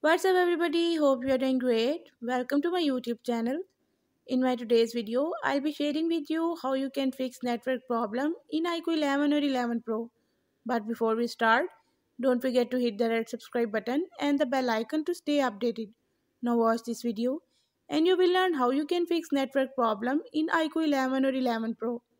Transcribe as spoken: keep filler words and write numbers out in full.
What's up everybody? Hope you are doing great. Welcome to my YouTube channel. In my today's video, I'll be sharing with you how you can fix network problem in iQOO eleven or eleven Pro. But before we start, don't forget to hit the red subscribe button and the bell icon to stay updated. Now watch this video and you will learn how you can fix network problem in iQOO eleven or eleven Pro.